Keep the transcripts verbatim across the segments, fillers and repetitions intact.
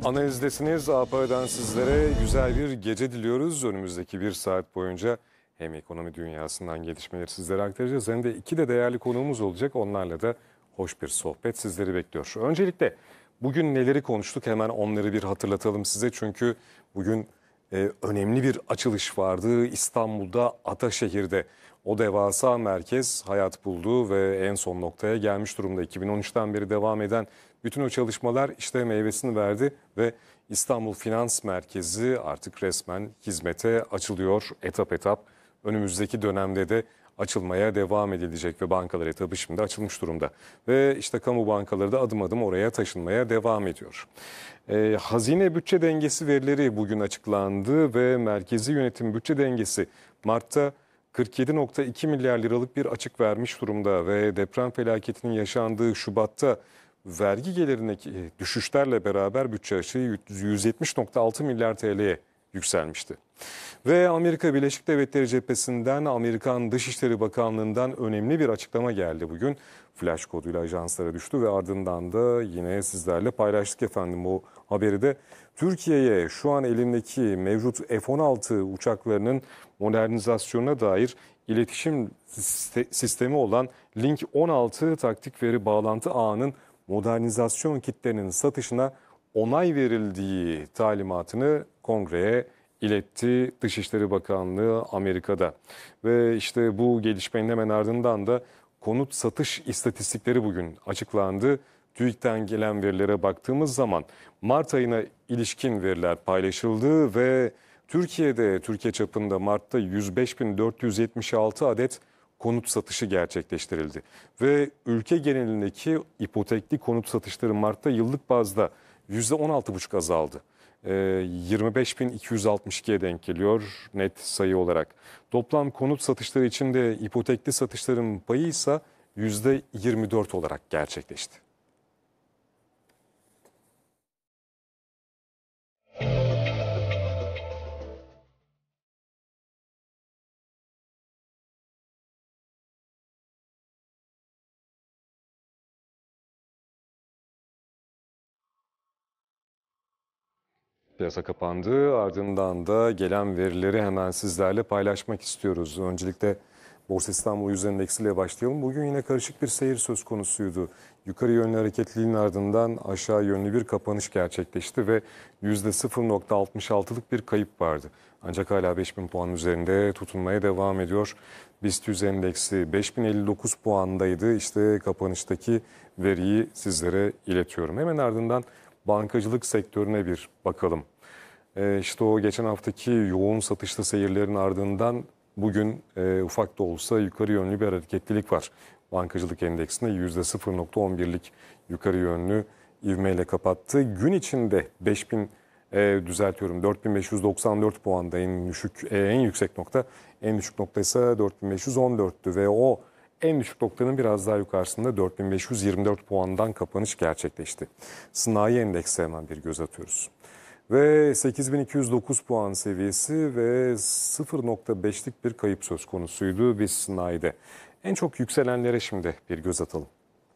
Analizdesiniz. A P A'dan sizlere güzel bir gece diliyoruz. Önümüzdeki bir saat boyunca hem ekonomi dünyasından gelişmeleri sizlere aktaracağız hem de iki de değerli konuğumuz olacak. Onlarla da hoş bir sohbet sizleri bekliyor. Öncelikle bugün neleri konuştuk hemen onları bir hatırlatalım size. Çünkü bugün e, önemli bir açılış vardı İstanbul'da, Ataşehir'de. O devasa merkez hayat buldu ve en son noktaya gelmiş durumda. iki bin on üçten beri devam eden bütün o çalışmalar işte meyvesini verdi ve İstanbul Finans Merkezi artık resmen hizmete açılıyor etap etap. Önümüzdeki dönemde de açılmaya devam edilecek ve bankalar etabı şimdi açılmış durumda. Ve işte kamu bankaları da adım adım oraya taşınmaya devam ediyor. Ee, hazine bütçe dengesi verileri bugün açıklandı ve merkezi yönetim bütçe dengesi Mart'ta kırk yedi nokta iki milyar liralık bir açık vermiş durumda ve deprem felaketinin yaşandığı Şubat'ta vergi gelirindeki düşüşlerle beraber bütçe açığı yüz yetmiş nokta altı milyar T L'ye yükselmişti. Ve Amerika Birleşik Devletleri cephesinden Amerikan Dışişleri Bakanlığı'ndan önemli bir açıklama geldi bugün. Flash koduyla ajanslara düştü ve ardından da yine sizlerle paylaştık efendim bu haberi de. Türkiye'ye şu an elindeki mevcut F on altı uçaklarının modernizasyonuna dair iletişim sistemi olan Link on altı taktik veri bağlantı ağının modernizasyon kitlerinin satışına onay verildiği talimatını kongreye iletti Dışişleri Bakanlığı Amerika'da. Ve işte bu gelişmenin hemen ardından da konut satış istatistikleri bugün açıklandı. TÜİK'ten gelen verilere baktığımız zaman Mart ayına ilişkin veriler paylaşıldı ve Türkiye'de, Türkiye çapında Mart'ta yüz beş bin dört yüz yetmiş altı adet konut satışı gerçekleştirildi. Ve ülke genelindeki ipotekli konut satışları Mart'ta yıllık bazda yüzde on altı buçuk azaldı. yirmi beş bin iki yüz altmış ikiye denk geliyor net sayı olarak. Toplam konut satışları içinde ipotekli satışların payı ise yüzde yirmi dört olarak gerçekleşti. Piyasa kapandı. Ardından da gelen verileri hemen sizlerle paylaşmak istiyoruz. Öncelikle Borsa İstanbul Yüz Endeksi'yle başlayalım. Bugün yine karışık bir seyir söz konusuydu. Yukarı yönlü hareketliliğin ardından aşağı yönlü bir kapanış gerçekleşti ve yüzde sıfır nokta altmış altılık bir kayıp vardı. Ancak hala beş bin puan üzerinde tutunmaya devam ediyor. BIST yüz Endeksi beş bin elli dokuz puandaydı. İşte kapanıştaki veriyi sizlere iletiyorum. Hemen ardından bankacılık sektörüne bir bakalım. Ee, işte o geçen haftaki yoğun satışlı seyirlerin ardından bugün e, ufak da olsa yukarı yönlü bir hareketlilik var. Bankacılık endeksinde yüzde sıfır nokta on birlik yukarı yönlü ivmeyle kapattı. Gün içinde beş bin e, düzeltiyorum dört bin beş yüz doksan dört puanda en düşük e, en yüksek nokta, en düşük nokta ise dört bin beş yüz on dörttü ve o en düşük noktanın biraz daha yukarısında dört bin beş yüz yirmi dört puandan kapanış gerçekleşti. Sanayi endeksi hemen bir göz atıyoruz. Ve sekiz bin iki yüz dokuz puan seviyesi ve sıfır nokta beşlik bir kayıp söz konusuydu biz sanayide. En çok yükselenlere şimdi bir göz atalım.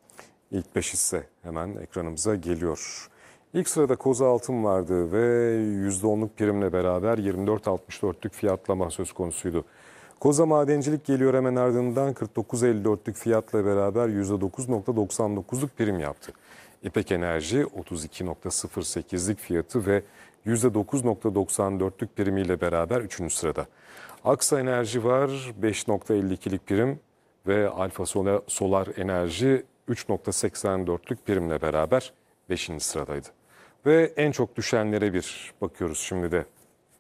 İlk beş hisse hemen ekranımıza geliyor. İlk sırada Koza Altın vardı ve yüzde onluk primle beraber yirmi dört altmış dörtlük fiyatlama söz konusuydu. Koza Madencilik geliyor hemen ardından kırk dokuz elli dörtlük fiyatla beraber yüzde dokuz nokta doksan dokuzluk prim yaptı. İpek Enerji otuz iki nokta sıfır sekizlik fiyatı ve yüzde dokuz nokta doksan dörtlük primiyle beraber üçüncü sırada. Aksa Enerji var beş nokta elli ikilik prim ve Alfa Solar Enerji üç nokta seksen dörtlük primle beraber beşinci sıradaydı. Ve en çok düşenlere bir bakıyoruz şimdi de.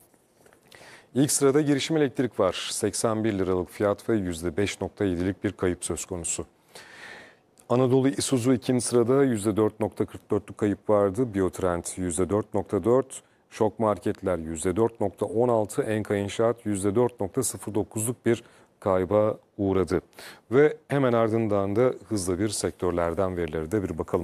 İlk sırada Girişim Elektrik var. seksen bir liralık fiyat ve yüzde beş nokta yedilik bir kayıp söz konusu. Anadolu Isuzu ikinci sırada yüzde dört nokta kırk dörtlük kayıp vardı. Biotrend yüzde dört nokta dört, Şok Marketler yüzde dört nokta on altı, Enka İnşaat yüzde dört nokta sıfır dokuzluk bir kayba uğradı. Ve hemen ardından da hızlı bir sektörlerden verilere de bir bakalım.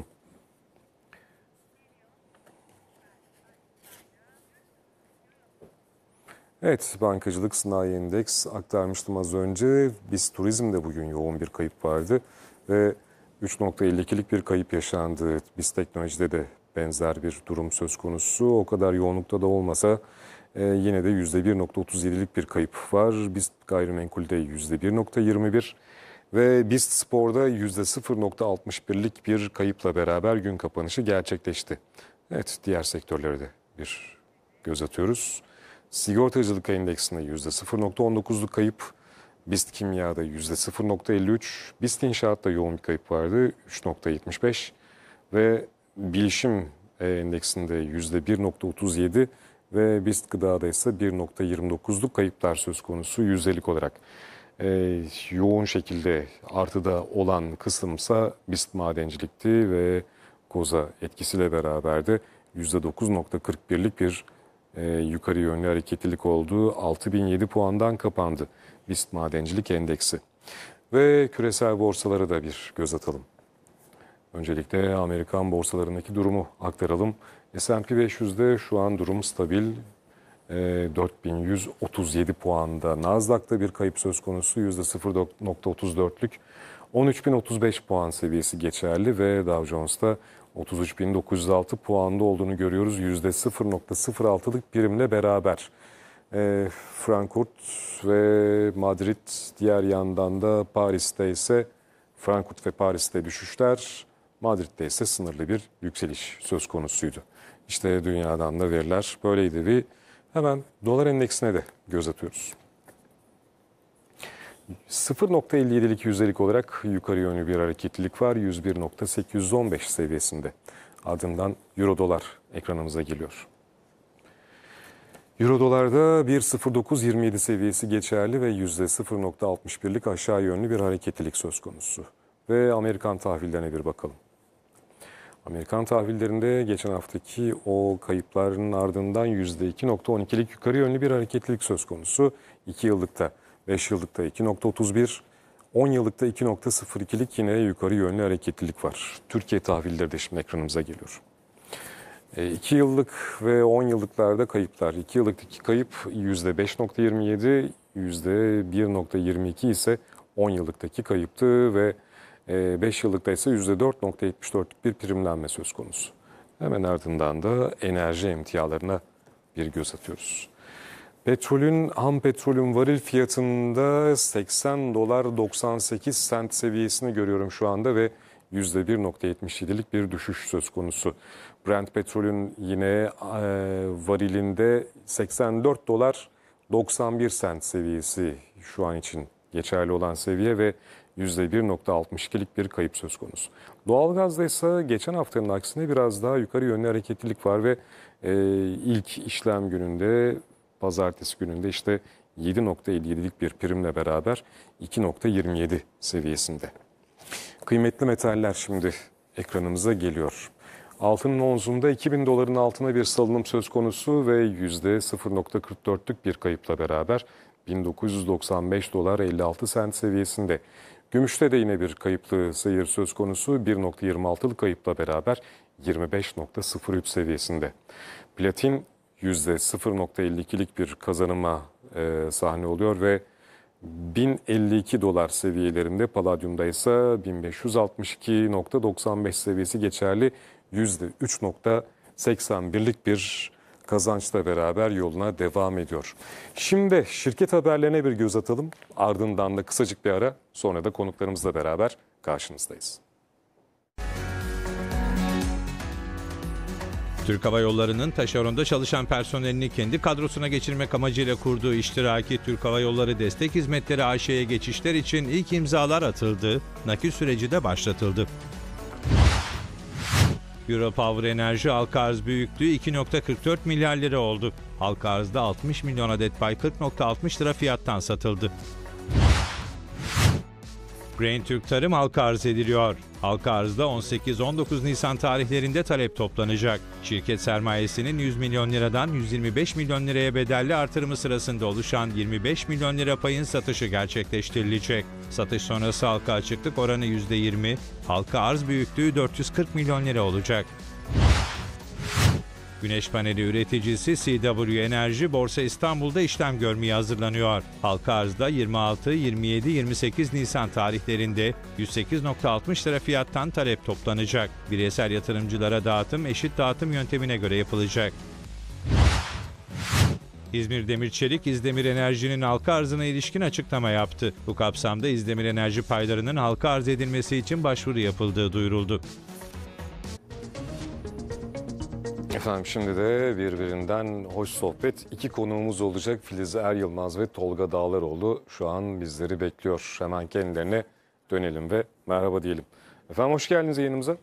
Evet, bankacılık sanayi endeks aktarmıştım az önce. Biz turizmde bugün yoğun bir kayıp vardı ve üç nokta elli ikilik bir kayıp yaşandı. Biz teknolojide de benzer bir durum söz konusu. O kadar yoğunlukta da olmasa e, yine de yüzde bir nokta otuz yedilik bir kayıp var. BIST gayrimenkulde yüzde bir nokta yirmi bir ve BIST Spor'da yüzde sıfır nokta altmış birlik bir kayıpla beraber gün kapanışı gerçekleşti. Evet, diğer sektörlere de bir göz atıyoruz. Sigortacılık endeksinde yüzde sıfır nokta on dokuzluk kayıp, BIST Kimya'da yüzde sıfır nokta elli üç, BIST İnşaat'ta yoğun bir kayıp vardı üç nokta yetmiş beş ve Bilişim endeksinde yüzde bir nokta otuz yedi ve BIST Gıda'da ise bir nokta yirmi dokuzluk kayıplar söz konusu yüzdelik olarak. Ee, yoğun şekilde artıda olan kısımsa BIST Madencilik'ti ve koza etkisiyle beraber de yüzde dokuz nokta kırk birlik bir e, yukarı yönlü hareketlilik olduğu altı bin yedi puandan kapandı BIST Madencilik Endeksi. Ve küresel borsalara da bir göz atalım. Öncelikle Amerikan borsalarındaki durumu aktaralım. S and P beş yüzde şu an durum stabil. E, dört bin yüz otuz yedi puanda. Nasdaq'ta bir kayıp söz konusu yüzde sıfır nokta otuz dörtlük. on üç bin otuz beş puan seviyesi geçerli ve Dow Jones'ta otuz üç bin dokuz yüz altı puanda olduğunu görüyoruz. yüzde sıfır nokta sıfır altılık primle beraber. E, Frankfurt ve Madrid, diğer yandan da Paris'te ise Frankfurt ve Paris'te düşüşler, Madrid'de ise sınırlı bir yükseliş söz konusuydu. İşte dünyadan da veriler böyleydi ve hemen dolar endeksine de göz atıyoruz. sıfır nokta elli yedilik yüzdelik olarak yukarı yönlü bir hareketlilik var. yüz bir nokta sekiz yüz on beş seviyesinde. Ardından Euro dolar ekranımıza geliyor. Euro dolarda bir nokta sıfır dokuz yirmi yedi seviyesi geçerli ve yüzde sıfır nokta altmış birlik aşağı yönlü bir hareketlilik söz konusu. Ve Amerikan tahvillerine bir bakalım. Amerikan tahvillerinde geçen haftaki o kayıpların ardından yüzde iki nokta on ikilik yukarı yönlü bir hareketlilik söz konusu. iki yıllıkta, beş yıllıkta iki nokta otuz bir, on yıllıkta iki nokta sıfır ikilik yine yukarı yönlü hareketlilik var. Türkiye tahvilleri de şimdi ekranımıza geliyor. iki yıllık ve on yıllıklarda kayıplar. iki yıllıktaki kayıp yüzde beş nokta yirmi yedi, yüzde bir nokta yirmi iki ise on yıllıktaki kayıptı ve beş yıllıkta ise yüzde dört nokta yetmiş dörtlük bir primlenme söz konusu. Hemen ardından da enerji emtialarına bir göz atıyoruz. Petrolün, ham petrolün varil fiyatında seksen dolar doksan sekiz sent seviyesini görüyorum şu anda ve yüzde bir nokta yetmiş yedilik bir düşüş söz konusu. Brent petrolün yine e, varilinde seksen dört dolar doksan bir sent seviyesi şu an için geçerli olan seviye ve yüzde bir nokta altmış ikilik bir kayıp söz konusu. Doğalgazda ise geçen haftanın aksine biraz daha yukarı yönlü hareketlilik var ve e, ilk işlem gününde, pazartesi gününde işte yedi nokta elli yedilik bir primle beraber iki nokta yirmi yedi seviyesinde. Kıymetli metaller şimdi ekranımıza geliyor. Altının onzunda iki bin doların altına bir salınım söz konusu ve yüzde sıfır nokta kırk dörtlük bir kayıpla beraber bin dokuz yüz doksan beş dolar elli altı sent seviyesinde. Gümüşte de yine bir kayıplı seyir söz konusu, bir nokta yirmi altılık kayıpla beraber yirmi beş nokta sıfır üç seviyesinde. Platin yüzde sıfır nokta elli ikilik bir kazanıma e, sahne oluyor ve bin elli iki dolar seviyelerinde, paladyumda ise bin beş yüz altmış iki nokta doksan beş seviyesi geçerli, yüzde üç nokta seksen birlik bir kazançla beraber yoluna devam ediyor. Şimdi şirket haberlerine bir göz atalım. Ardından da kısacık bir ara, sonra da konuklarımızla beraber karşınızdayız. Türk Hava Yolları'nın taşeronda çalışan personelini kendi kadrosuna geçirmek amacıyla kurduğu iştiraki Türk Hava Yolları Destek Hizmetleri A Ş'ye geçişler için ilk imzalar atıldı, nakil süreci de başlatıldı. Europower Enerji halka arz büyüklüğü iki nokta kırk dört milyar lira oldu. Halka arzda altmış milyon adet pay kırk nokta altmış lira fiyattan satıldı. Grain Türk Tarım halka arz ediliyor. Halka arzda on sekiz on dokuz Nisan tarihlerinde talep toplanacak. Şirket sermayesinin yüz milyon liradan yüz yirmi beş milyon liraya bedelli artırımı sırasında oluşan yirmi beş milyon lira payın satışı gerçekleştirilecek. Satış sonrası halka açıklık oranı yüzde yirmi, halka arz büyüklüğü dört yüz kırk milyon lira olacak. Güneş paneli üreticisi C W Enerji Borsa İstanbul'da işlem görmeye hazırlanıyor. Halka arzda yirmi altı, yirmi yedi, yirmi sekiz Nisan tarihlerinde yüz sekiz virgül altmış lira fiyattan talep toplanacak. Bireysel yatırımcılara dağıtım eşit dağıtım yöntemine göre yapılacak. İzmir Demir Çelik, İzdemir Enerji'nin halka arzına ilişkin açıklama yaptı. Bu kapsamda İzdemir Enerji paylarının halka arz edilmesi için başvuru yapıldığı duyuruldu. Efendim şimdi de birbirinden hoş sohbet. İki konuğumuz olacak. Filiz Er Yılmaz ve Tolga Dağlaroğlu şu an bizleri bekliyor. Hemen kendilerine dönelim ve merhaba diyelim. Efendim hoş geldiniz yayınımıza.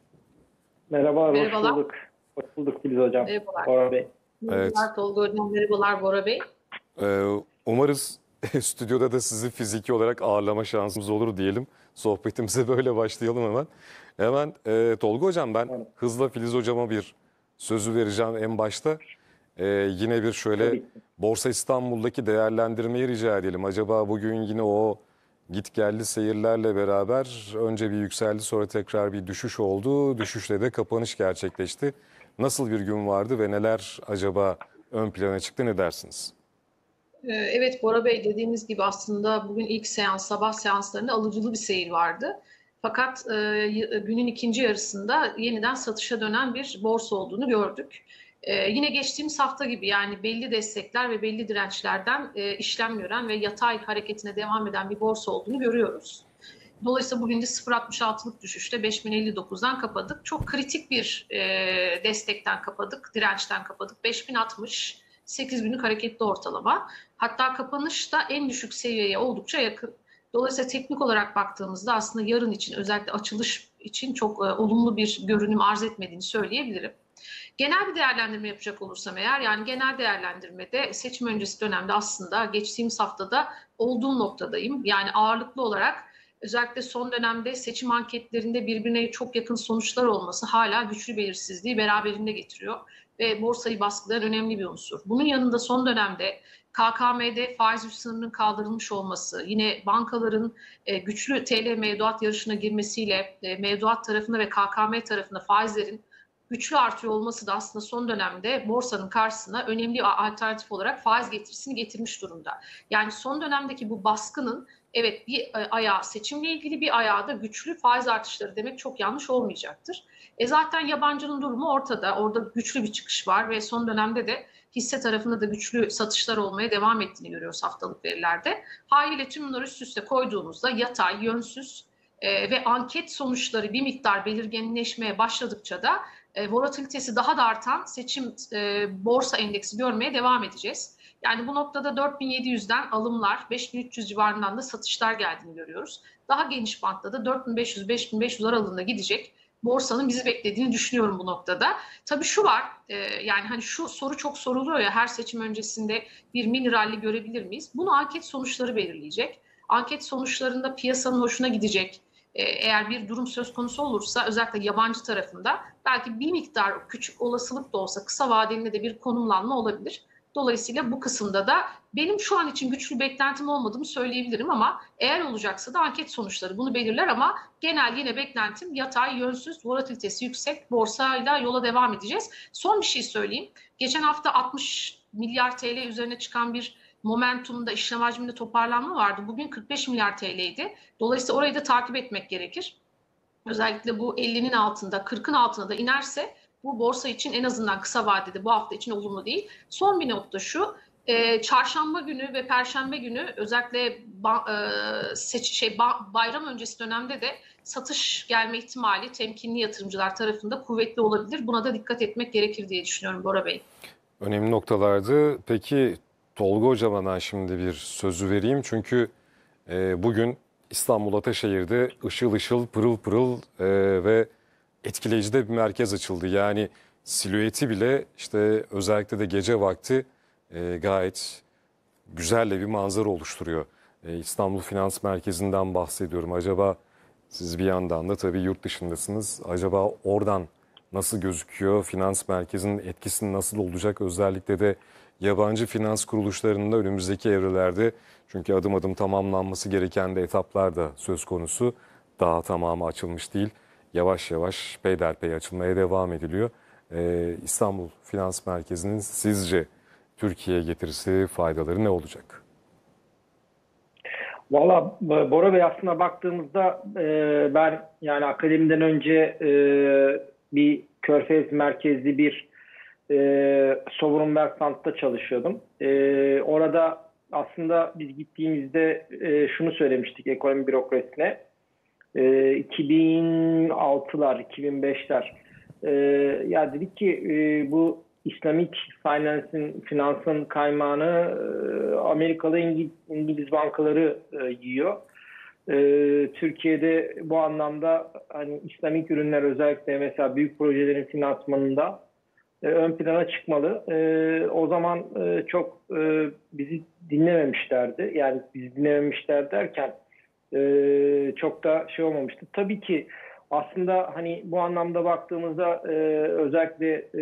Merhaba, Merhabalar. hoş bulduk. Hoş bulduk Filiz Hocam. Merhabalar. Bora Bey. Evet. Merhabalar Tolga Hocam, merhabalar Bora Bey. Ee, umarız stüdyoda da sizi fiziki olarak ağırlama şansımız olur diyelim. Sohbetimize böyle başlayalım hemen. Hemen e, Tolga Hocam ben Evet. hızla Filiz Hocama bir sözü vereceğim en başta. Ee, yine bir şöyle Tabii ki. Borsa İstanbul'daki değerlendirmeyi rica edelim. Acaba bugün yine o git geldi seyirlerle beraber önce bir yükseldi sonra tekrar bir düşüş oldu. Düşüşle de kapanış gerçekleşti. Nasıl bir gün vardı ve neler acaba ön plana çıktı, ne dersiniz? Ee, Evet Bora Bey, dediğimiz gibi aslında bugün ilk seans, sabah seanslarında alıcılı bir seyir vardı. Fakat e, y- günün ikinci yarısında yeniden satışa dönen bir borsa olduğunu gördük. E, yine geçtiğimiz hafta gibi, yani belli destekler ve belli dirençlerden e, işlem gören ve yatay hareketine devam eden bir borsa olduğunu görüyoruz. Dolayısıyla bugün de sıfır virgül altmış altılık düşüşte beş bin elli dokuzdan kapadık. Çok kritik bir e, destekten kapadık, dirençten kapadık. beş bin altmış, sekiz günlük hareketli ortalama. Hatta kapanış da en düşük seviyeye oldukça yakın. Dolayısıyla teknik olarak baktığımızda aslında yarın için, özellikle açılış için çok e, olumlu bir görünüm arz etmediğini söyleyebilirim. Genel bir değerlendirme yapacak olursam eğer, yani genel değerlendirmede seçim öncesi dönemde aslında geçtiğimiz haftada olduğum noktadayım. Yani ağırlıklı olarak özellikle son dönemde seçim anketlerinde birbirine çok yakın sonuçlar olması hala güçlü belirsizliği beraberinde getiriyor ve borsayı baskılayan önemli bir unsur. Bunun yanında son dönemde K K M'de faiz sınırının kaldırılmış olması, yine bankaların e, güçlü T L mevduat yarışına girmesiyle e, mevduat tarafında ve K K M tarafında faizlerin güçlü artıyor olması da aslında son dönemde borsanın karşısına önemli bir alternatif olarak faiz getirisini getirmiş durumda. Yani son dönemdeki bu baskının, evet, bir ayağı seçimle ilgili, bir ayağı da güçlü faiz artışları demek çok yanlış olmayacaktır. E zaten yabancının durumu ortada. Orada güçlü bir çıkış var ve son dönemde de hisse tarafında da güçlü satışlar olmaya devam ettiğini görüyoruz haftalık verilerde. Haliyle tüm bunları üst üste koyduğumuzda yatay, yönsüz e, ve anket sonuçları bir miktar belirginleşmeye başladıkça da e, volatilitesi daha da artan seçim e, borsa endeksi görmeye devam edeceğiz. Yani bu noktada dört bin yedi yüzden alımlar, beş bin üç yüz civarından da satışlar geldiğini görüyoruz. Daha geniş bantta da dört bin beş yüz beş bin beş yüz aralığında gidecek borsanın bizi beklediğini düşünüyorum bu noktada. Tabii şu var, e, yani hani şu soru çok soruluyor ya, her seçim öncesinde bir mini rally görebilir miyiz? Bunu anket sonuçları belirleyecek. Anket sonuçlarında piyasanın hoşuna gidecek. Eğer bir durum söz konusu olursa özellikle yabancı tarafında belki bir miktar küçük olasılık da olsa kısa vadeli de bir konumlanma olabilir. Dolayısıyla bu kısımda da benim şu an için güçlü beklentim olmadığını söyleyebilirim ama eğer olacaksa da anket sonuçları bunu belirler ama genel yine beklentim yatay, yönsüz, volatilitesi yüksek borsayla yola devam edeceğiz. Son bir şey söyleyeyim. Geçen hafta altmış milyar T L üzerine çıkan bir momentumda, işlem hacminde toparlanma vardı. Bugün kırk beş milyar T L'ydi. Dolayısıyla orayı da takip etmek gerekir. Özellikle bu ellinin altında, kırkın altına da inerse bu borsa için en azından kısa vadede bu hafta için olumlu değil. Son bir nokta şu, e, çarşamba günü ve perşembe günü özellikle ba, e, seç, şey, ba, bayram öncesi dönemde de satış gelme ihtimali temkinli yatırımcılar tarafında kuvvetli olabilir. Buna da dikkat etmek gerekir diye düşünüyorum Bora Bey. Önemli noktalardı. Peki Tolga Hocama ben şimdi bir sözü vereyim. Çünkü e, bugün İstanbul Ataşehir'de ışıl ışıl, pırıl pırıl e, ve etkileyici de bir merkez açıldı. Yani silüeti bile işte özellikle de gece vakti e, gayet güzel de bir manzara oluşturuyor. E, İstanbul Finans Merkezi'nden bahsediyorum. Acaba siz bir yandan da tabii yurt dışındasınız. Acaba oradan nasıl gözüküyor? Finans merkezinin etkisi nasıl olacak? Özellikle de yabancı finans kuruluşlarında önümüzdeki evrelerde, çünkü adım adım tamamlanması gereken de etaplar da söz konusu. Daha tamamı açılmış değil. Yavaş yavaş peyderpey açılmaya devam ediliyor. Ee, İstanbul Finans Merkezi'nin sizce Türkiye'ye getirisi, faydaları ne olacak? Valla Bora Bey, aslına baktığımızda e, ben yani akademiden önce e, bir Körfez merkezli bir e, Sovereign Wealth Fund'da çalışıyordum. E, orada aslında biz gittiğimizde e, şunu söylemiştik ekonomi bürokrasisine. E, iki bin altılar, iki bin beşler. E, ya dedik ki e, bu İslamik Finance'in, finansın kaymağını e, Amerikalı İngiliz, İngiliz bankaları e, yiyor. E, Türkiye'de bu anlamda hani İslamik ürünler, özellikle mesela büyük projelerin finansmanında e, ön plana çıkmalı. E, o zaman e, çok e, bizi dinlememişlerdi. Yani bizi dinlememişler derken e, çok da şey olmamıştı. Tabii ki aslında hani bu anlamda baktığımızda e, özellikle e,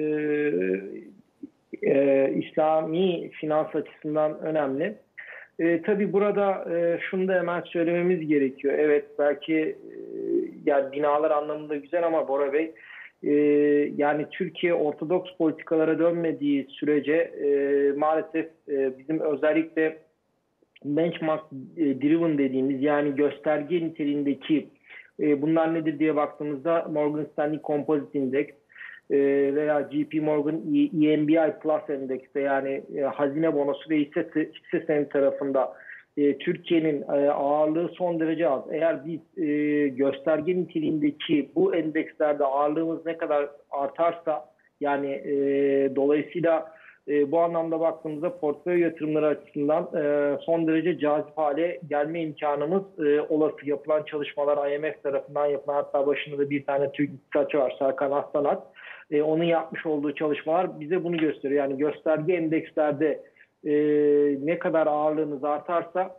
e, İslami finans açısından önemli. E, tabii burada e, şunu da hemen söylememiz gerekiyor. Evet, belki e, yani binalar anlamında güzel ama Bora Bey, e, yani Türkiye ortodoks politikalara dönmediği sürece e, maalesef e, bizim özellikle benchmark driven dediğimiz, yani gösterge niteliğindeki e, bunlar nedir diye baktığımızda Morgan Stanley Composite Index e, veya J P Morgan E M B I Plus Endex'te, yani e, hazine bonosu ve hisse, hisse senedi tarafında e, Türkiye'nin e, ağırlığı son derece az. Eğer biz e, gösterge niteliğindeki bu endekslerde ağırlığımız ne kadar artarsa, yani e, dolayısıyla E, bu anlamda baktığımızda portföy yatırımları açısından e, son derece cazip hale gelme imkanımız e, olası. Yapılan çalışmalar I M F tarafından yapılan, hatta başında da bir tane Türk iktisatçı var, Serkan Aslanat. E, onun yapmış olduğu çalışmalar bize bunu gösteriyor. Yani gösterge endekslerde e, ne kadar ağırlığınız artarsa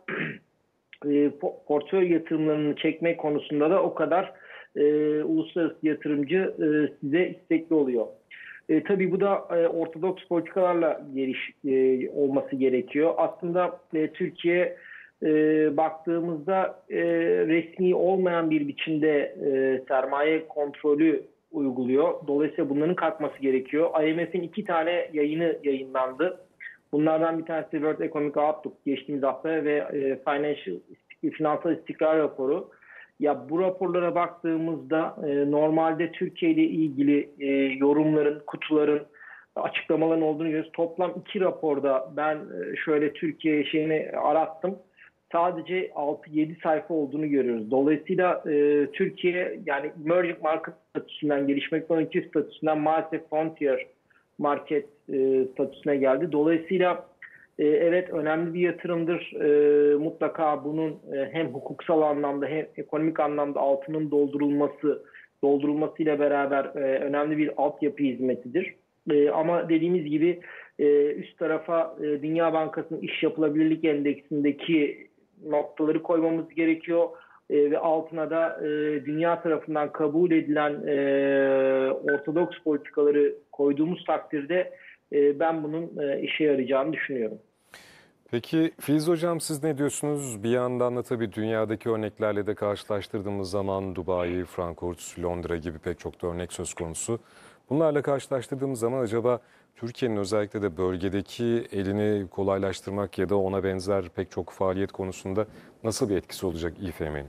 e, portföy yatırımlarını çekme konusunda da o kadar e, uluslararası yatırımcı e, size istekli oluyor. E, tabii bu da e, ortodoks politikalarla geliş e, olması gerekiyor. Aslında e, Türkiye e, baktığımızda e, resmi olmayan bir biçimde e, sermaye kontrolü uyguluyor. Dolayısıyla bunların kalkması gerekiyor. I M F'in iki tane yayını yayınlandı. Bunlardan bir tanesi World Economic Outlook geçtiğimiz hafta ve e, Financial Finansal İstikrar Raporu. Ya bu raporlara baktığımızda e, normalde Türkiye ile ilgili e, yorumların, kutuların, açıklamaların olduğunu görüyoruz. Toplam iki raporda ben e, şöyle Türkiye şeyini arattım. Sadece altı yedi sayfa olduğunu görüyoruz. Dolayısıyla e, Türkiye, yani emerging market statüsünden, gelişmekte olan ülke statüsünden maalesef frontier market e, statüsüne geldi. Dolayısıyla e, evet, önemli bir yatırımdır. E, mutlaka bunun e, hem hukuksal anlamda hem ekonomik anlamda altının doldurulması doldurulmasıyla beraber e, önemli bir altyapı hizmetidir. E, ama dediğimiz gibi e, üst tarafa e, Dünya Bankası'nın iş yapılabilirlik endeksindeki noktaları koymamız gerekiyor. E, ve altına da e, dünya tarafından kabul edilen e, ortodoks politikaları koyduğumuz takdirde e, ben bunun e, işe yarayacağını düşünüyorum. Peki Filiz Hocam, siz ne diyorsunuz? Bir yandan da tabii dünyadaki örneklerle de karşılaştırdığımız zaman Dubai, Frankfurt, Londra gibi pek çok da örnek söz konusu. Bunlarla karşılaştırdığımız zaman acaba Türkiye'nin özellikle de bölgedeki elini kolaylaştırmak ya da ona benzer pek çok faaliyet konusunda nasıl bir etkisi olacak İ F M'nin?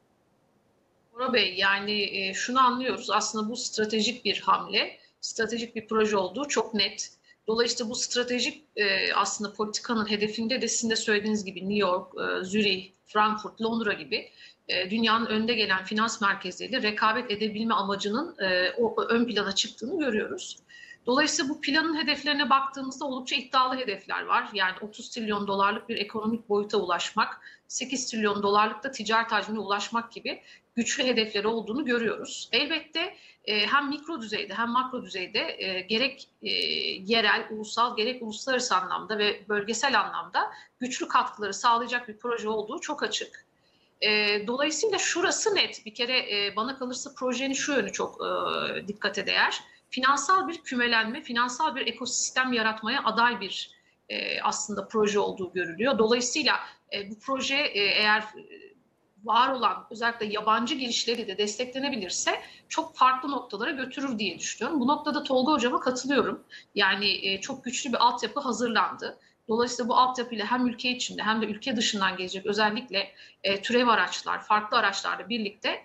Bora Bey, yani e, şunu anlıyoruz. Aslında bu stratejik bir hamle, stratejik bir proje olduğu çok net. Dolayısıyla bu stratejik e, aslında politikanın hedefinde de sizin de söylediğiniz gibi New York, e, Zürih, Frankfurt, Londra gibi e, dünyanın önde gelen finans merkezleriyle rekabet edebilme amacının e, o, ön plana çıktığını görüyoruz. Dolayısıyla bu planın hedeflerine baktığımızda oldukça iddialı hedefler var. Yani otuz trilyon dolarlık bir ekonomik boyuta ulaşmak, sekiz trilyon dolarlık da ticaret hacmine ulaşmak gibi güçlü hedefleri olduğunu görüyoruz. Elbette e, hem mikro düzeyde hem makro düzeyde e, gerek e, yerel, ulusal, gerek uluslararası anlamda ve bölgesel anlamda güçlü katkıları sağlayacak bir proje olduğu çok açık. E, dolayısıyla şurası net. Bir kere e, bana kalırsa projenin şu yönü çok e, dikkate değer. Finansal bir kümelenme, finansal bir ekosistem yaratmaya aday bir e, aslında proje olduğu görülüyor. Dolayısıyla e, bu proje e, eğer var olan özellikle yabancı girişleri de desteklenebilirse çok farklı noktalara götürür diye düşünüyorum. Bu noktada Tolga Hocam'a katılıyorum. Yani çok güçlü bir altyapı hazırlandı. Dolayısıyla bu altyapıyla hem ülke içinde hem de ülke dışından gelecek özellikle türev araçlar, farklı araçlarla birlikte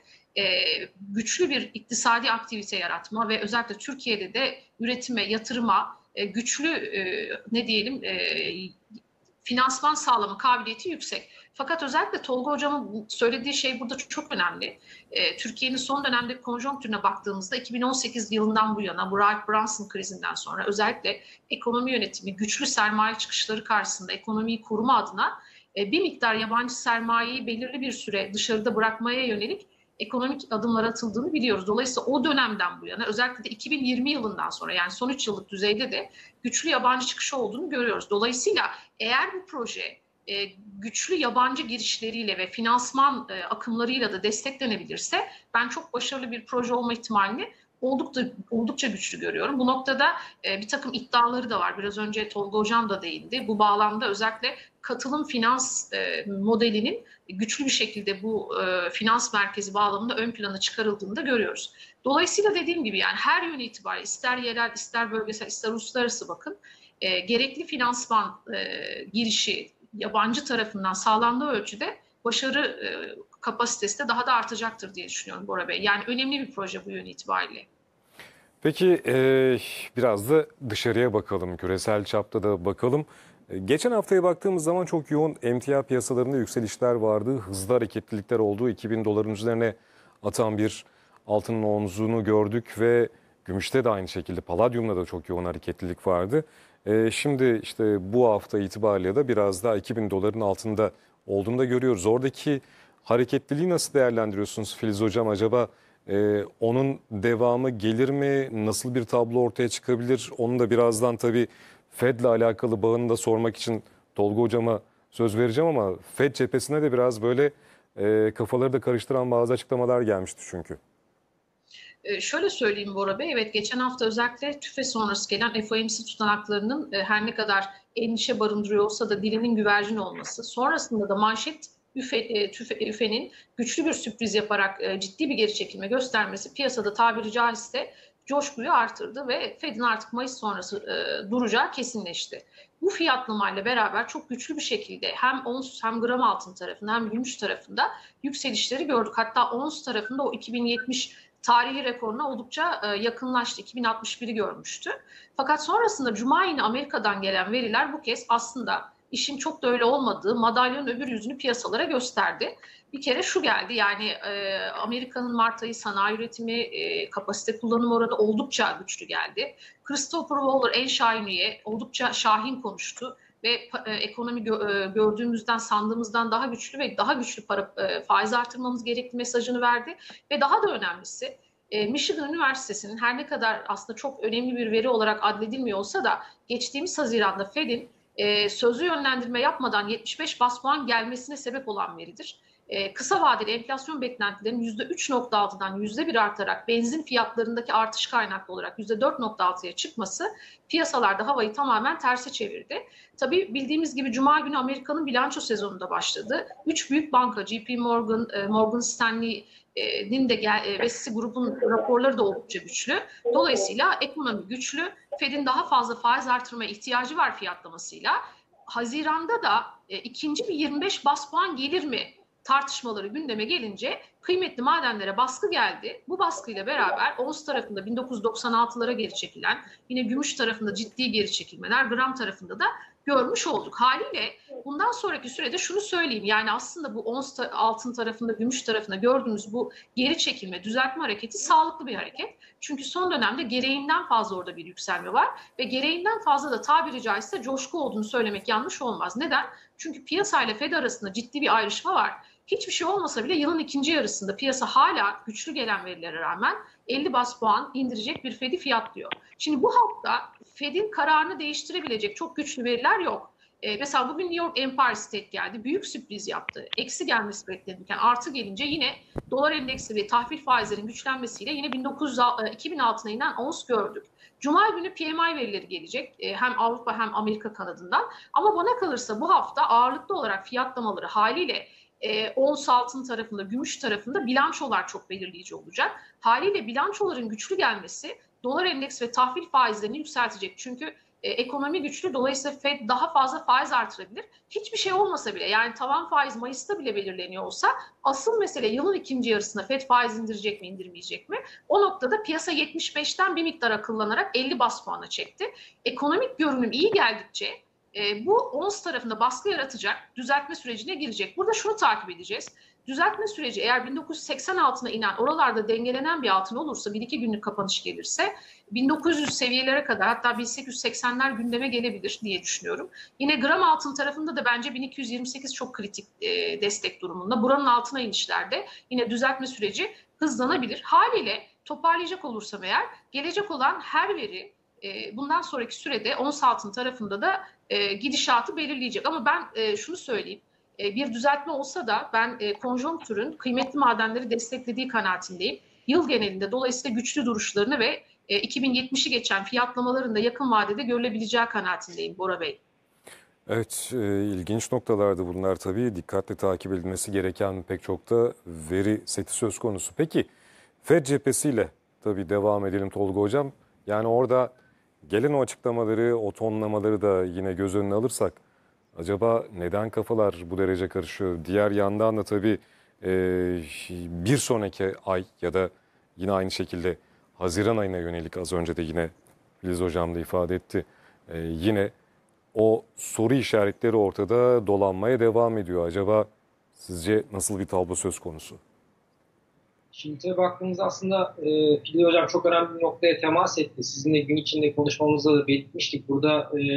güçlü bir iktisadi aktivite yaratma ve özellikle Türkiye'de de üretime, yatırıma güçlü ne diyelim finansman sağlama kabiliyeti yüksek. Fakat özellikle Tolga Hocam'ın söylediği şey burada çok önemli. E, Türkiye'nin son dönemde konjonktürüne baktığımızda iki bin on sekiz yılından bu yana bu Ralph Brunson krizinden sonra özellikle ekonomi yönetimi, güçlü sermaye çıkışları karşısında ekonomiyi koruma adına e, bir miktar yabancı sermayeyi belirli bir süre dışarıda bırakmaya yönelik ekonomik adımlar atıldığını biliyoruz. Dolayısıyla o dönemden bu yana özellikle de iki bin yirmi yılından sonra yani son üç yıllık düzeyde de güçlü yabancı çıkışı olduğunu görüyoruz. Dolayısıyla eğer bu proje e, güçlü yabancı girişleriyle ve finansman e, akımlarıyla da desteklenebilirse ben çok başarılı bir proje olma ihtimalini oldukça oldukça güçlü görüyorum. Bu noktada e, bir takım iddiaları da var. Biraz önce Tolga Hocam da değindi. Bu bağlamda özellikle katılım finans e, modelinin güçlü bir şekilde bu e, finans merkezi bağlamında ön plana çıkarıldığını da görüyoruz. Dolayısıyla dediğim gibi yani her yönü itibariyle ister yerel, ister bölgesel, ister uluslararası bakın e, gerekli finansman e, girişi yabancı tarafından sağlandığı ölçüde başarı e, kapasitesi de daha da artacaktır diye düşünüyorum Bora Bey. Yani önemli bir proje bu yön itibariyle. Peki e, biraz da dışarıya bakalım, küresel çapta da bakalım. E, geçen haftaya baktığımız zaman çok yoğun emtia piyasalarında yükselişler vardı. Hızlı hareketlilikler oldu. iki bin doların üzerine atan bir altının omzunu gördük ve gümüşte de aynı şekilde, paladyumda da çok yoğun hareketlilik vardı. E, şimdi işte bu hafta itibariyle de biraz daha iki bin doların altında olduğunu da görüyoruz. Oradaki hareketliliği nasıl değerlendiriyorsunuz Filiz Hocam? Acaba e, onun devamı gelir mi? Nasıl bir tablo ortaya çıkabilir? Onun da birazdan tabii Fed'le alakalı bağını da sormak için Tolga Hocam'a söz vereceğim ama Fed cephesine de biraz böyle e, kafaları da karıştıran bazı açıklamalar gelmişti çünkü. Şöyle söyleyeyim Bora Bey, evet geçen hafta özellikle tüfe sonrası gelen F O M C tutanaklarının her ne kadar endişe barındırıyor olsa da dilinin güvercin olması, sonrasında da manşet üfe, tüfe, üfenin güçlü bir sürpriz yaparak ciddi bir geri çekilme göstermesi piyasada tabiri caizse coşkuyu artırdı ve Fed'in artık Mayıs sonrası e, duracağı kesinleşti. Bu fiyatlamayla beraber çok güçlü bir şekilde hem ons hem gram altın tarafında hem gümüş tarafında yükselişleri gördük. Hatta ons tarafında o iki bin yetmiş tarihi rekoruna oldukça e, yakınlaştı. iki bin altmış biri görmüştü. Fakat sonrasında Cuma günü Amerika'dan gelen veriler bu kez aslında işin çok da öyle olmadığı madalyonun öbür yüzünü piyasalara gösterdi. Bir kere şu geldi yani e, Amerika'nın Mart ayı sanayi üretimi e, kapasite kullanımı orada oldukça güçlü geldi. Christopher Waller en şahiniye oldukça şahin konuştu ve e, ekonomi gö, e, gördüğümüzden sandığımızdan daha güçlü ve daha güçlü para e, faiz artırmamız gerekli mesajını verdi ve daha da önemlisi e, Michigan Üniversitesi'nin her ne kadar aslında çok önemli bir veri olarak adledilmiyor olsa da geçtiğimiz Haziran'da Fed'in e, sözlü yönlendirme yapmadan yetmiş beş bas puan gelmesine sebep olan veridir. Ee, kısa vadeli enflasyon beklentilerinin yüzde üç nokta altıdan yüzde bir artarak benzin fiyatlarındaki artış kaynaklı olarak yüzde dört nokta altıya çıkması piyasalarda havayı tamamen terse çevirdi. Tabii bildiğimiz gibi Cuma günü Amerika'nın bilanço sezonunda başladı. Üç büyük banka J P Morgan, Morgan Stanley'nin de gel, ve Citi grubun raporları da oldukça güçlü. Dolayısıyla ekonomi güçlü. Fed'in daha fazla faiz artırmaya ihtiyacı var fiyatlamasıyla. Haziran'da da e, ikinci bir yirmi beş bas puan gelir mi tartışmaları gündeme gelince kıymetli madenlere baskı geldi. Bu baskıyla beraber ons tarafında bin dokuz yüz doksan altılara geri çekilen, yine gümüş tarafında ciddi geri çekilmeler, gram tarafında da görmüş olduk. Haliyle bundan sonraki sürede şunu söyleyeyim. Yani aslında bu ons altın tarafında, gümüş tarafında gördüğümüz bu geri çekilme, düzeltme hareketi sağlıklı bir hareket. Çünkü son dönemde gereğinden fazla orada bir yükselme var ve gereğinden fazla da tabiri caizse coşku olduğunu söylemek yanlış olmaz. Neden? Çünkü piyasayla Fed arasında ciddi bir ayrışma var. Hiçbir şey olmasa bile yılın ikinci yarısında piyasa hala güçlü gelen verilere rağmen elli bas puan indirecek bir Fed'i fiyatlıyor. Şimdi bu hafta Fed'in kararını değiştirebilecek çok güçlü veriler yok. Ee, mesela bugün New York Empire State geldi. Büyük sürpriz yaptı. Eksi gelmesi beklenirken artı gelince yine dolar endeksi ve tahvil faizlerinin güçlenmesiyle yine bin dokuz yüz, iki bin altına inen ons gördük. Cuma günü P M I verileri gelecek hem Avrupa hem Amerika kanadından ama bana kalırsa bu hafta ağırlıklı olarak fiyatlamaları haliyle e, ons altın tarafında, gümüş tarafında bilançolar çok belirleyici olacak. Haliyle bilançoların güçlü gelmesi dolar endeks ve tahvil faizlerini yükseltecek. Çünkü e, ekonomi güçlü, dolayısıyla Fed daha fazla faiz artırabilir. Hiçbir şey olmasa bile, yani tavan faiz Mayıs'ta bile belirleniyor olsa, asıl mesele yılın ikinci yarısında Fed faiz indirecek mi, indirmeyecek mi? O noktada piyasa yetmiş beşten bir miktar akıllanarak elli bas puana çekti. Ekonomik görünüm iyi geldikçe e, bu ons tarafında baskı yaratacak, düzeltme sürecine girecek. Burada şunu takip edeceğiz. Düzeltme süreci eğer bin dokuz yüz seksen altına inen, oralarda dengelenen bir altın olursa, bir iki günlük kapanış gelirse bin dokuz yüz seviyelere kadar, hatta bin sekiz yüz seksenler gündeme gelebilir diye düşünüyorum. Yine gram altın tarafında da bence bin iki yüz yirmi sekiz çok kritik e, destek durumunda. Buranın altına inişlerde yine düzeltme süreci hızlanabilir. Haliyle toparlayacak olursam eğer, gelecek olan her veri e, bundan sonraki sürede ons altın tarafında da e, gidişatı belirleyecek. Ama ben e, şunu söyleyeyim. Bir düzeltme olsa da ben konjonktürün kıymetli madenleri desteklediği kanaatindeyim. Yıl genelinde dolayısıyla güçlü duruşlarını ve iki bin yetmişi geçen fiyatlamaların da yakın vadede görülebileceği kanaatindeyim Bora Bey. Evet, ilginç noktalardı bunlar tabii. Dikkatle takip edilmesi gereken pek çok da veri seti söz konusu. Peki Fed cephesiyle tabii devam edelim Tolga Hocam. Yani orada gelen o açıklamaları, o tonlamaları da yine göz önüne alırsak, acaba neden kafalar bu derece karışıyor? Diğer yandan da tabii e, bir sonraki ay ya da yine aynı şekilde Haziran ayına yönelik, az önce de yine Filiz Hocam da ifade etti. E, yine o soru işaretleri ortada dolanmaya devam ediyor. Acaba sizce nasıl bir tablo söz konusu? Şimdi tabii baktığımızda aslında e, Filiz Hocam çok önemli bir noktaya temas etti. Sizinle gün içinde konuşmamızda da belirtmiştik. Burada e,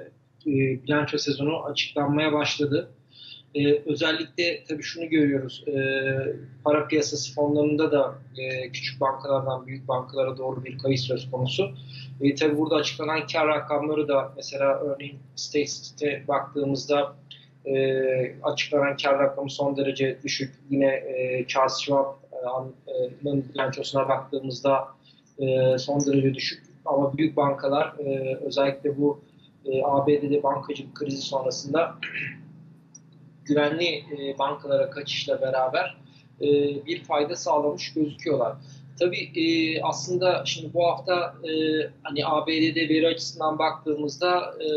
e, bilanço sezonu açıklanmaya başladı. E, özellikle tabii şunu görüyoruz. E, para piyasası fonlarında da e, küçük bankalardan büyük bankalara doğru bir kayış söz konusu. E, tabii burada açıklanan kar rakamları da, mesela örneğin States'te baktığımızda e, açıklanan kar rakamı son derece düşük. Yine e, Charles Schwab'ın bilançosuna baktığımızda e, son derece düşük. Ama büyük bankalar e, özellikle bu e, A B D'de bankacılık krizi sonrasında güvenli e, bankalara kaçışla beraber e, bir fayda sağlamış gözüküyorlar. Tabii e, aslında şimdi bu hafta e, hani A B D'de veri açısından baktığımızda e,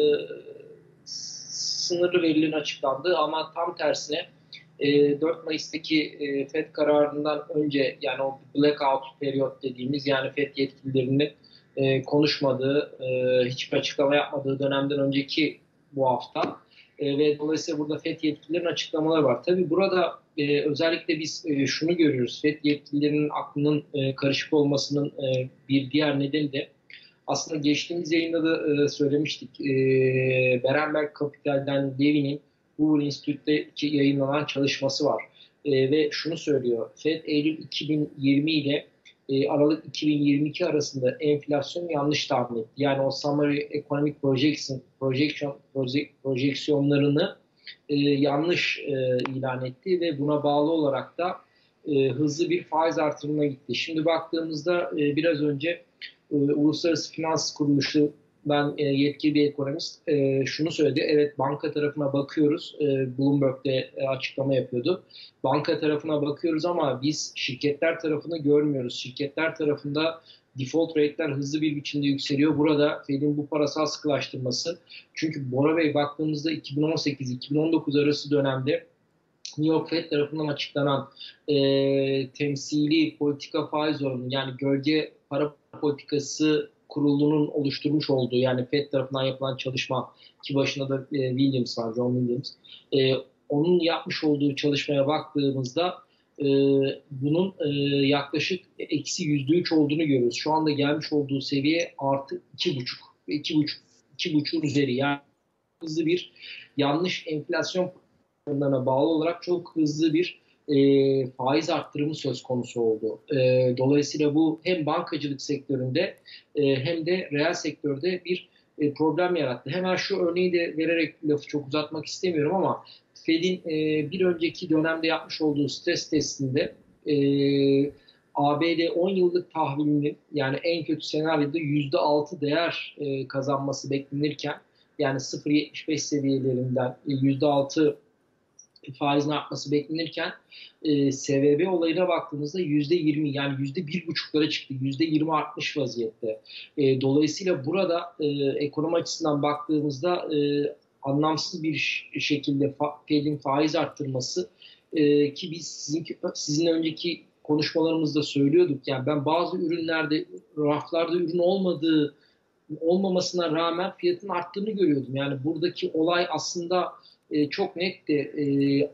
sınırlı verilerin açıklandığı, ama tam tersine e, dört Mayıs'taki e, Fed kararından önce, yani o blackout periyot dediğimiz, yani Fed yetkililerinin e, konuşmadığı, e, hiçbir açıklama yapmadığı dönemden önceki bu hafta e, ve dolayısıyla burada Fed yetkililerinin açıklamaları var. Tabii burada e, özellikle biz e, şunu görüyoruz. Fed yetkililerinin aklının e, karışık olmasının e, bir diğer nedeni de aslında geçtiğimiz yayında da e, söylemiştik. E, Berenberg Capital'den Levi'nin Hoover Institute'de yayınlanan çalışması var. E, ve şunu söylüyor. Fed Eylül iki bin yirmi ile e, Aralık iki bin yirmi iki arasında enflasyon yanlış tahmin etti. Yani o summary economic projection, projection, proje, projeksiyonlarını e, yanlış e, ilan etti ve buna bağlı olarak da e, hızlı bir faiz artırımına gitti. Şimdi baktığımızda e, biraz önce e, Uluslararası Finans Kuruluşu, ben e, yetkili bir ekonomist e, şunu söyledi. Evet, banka tarafına bakıyoruz. E, Bloomberg'de e, açıklama yapıyordu. Banka tarafına bakıyoruz ama biz şirketler tarafını görmüyoruz. Şirketler tarafında default rate'ler hızlı bir biçimde yükseliyor. Burada Fed'in bu parasal sıkılaştırması. Çünkü Bora Bey, baktığımızda iki bin on sekiz iki bin on dokuz arası dönemde New York Fed tarafından açıklanan e, temsili politika faiz oranı, yani gölge para politikası kurulunun oluşturmuş olduğu, yani Fed tarafından yapılan çalışma, ki başında da e, Williams var, John Williams. E, onun yapmış olduğu çalışmaya baktığımızda e, bunun e, yaklaşık eksi yüzde üç olduğunu görüyoruz. Şu anda gelmiş olduğu seviye artı iki buçuk, iki buçuk, iki buçuğun üzeri. Yani hızlı bir yanlış enflasyon planlarına bağlı olarak çok hızlı bir E, faiz arttırımı söz konusu oldu. E, dolayısıyla bu hem bankacılık sektöründe e, hem de reel sektörde bir e, problem yarattı. Hemen şu örneği de vererek lafı çok uzatmak istemiyorum ama Fed'in e, bir önceki dönemde yapmış olduğu stres testinde e, A B D on yıllık tahvilinin, yani en kötü senaryoda yüzde altı değer e, kazanması beklenirken, yani sıfır virgül yetmiş beş seviyelerinden yüzde altı faizin artması beklenirken e, S V B olayına baktığımızda yüzde yirmi yani yüzde bir buçuklara çıktı. yüzde yirmi artmış vaziyette. E, dolayısıyla burada e, ekonomi açısından baktığımızda e, anlamsız bir şekilde Fed'in faiz arttırması e, ki biz sizinki, sizin önceki konuşmalarımızda söylüyorduk. Yani ben bazı ürünlerde raflarda ürün olmadığı olmamasına rağmen fiyatın arttığını görüyordum. Yani buradaki olay aslında e, çok net de e,